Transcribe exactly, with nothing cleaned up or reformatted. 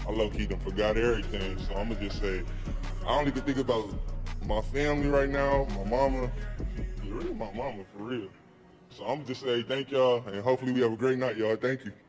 I low-key done forgot everything. So I'm gonna just say, I only can think about my family right now, my mama, yeah, really my mama for real. So I'm gonna just say thank y'all, and hopefully we have a great night, y'all. Thank you.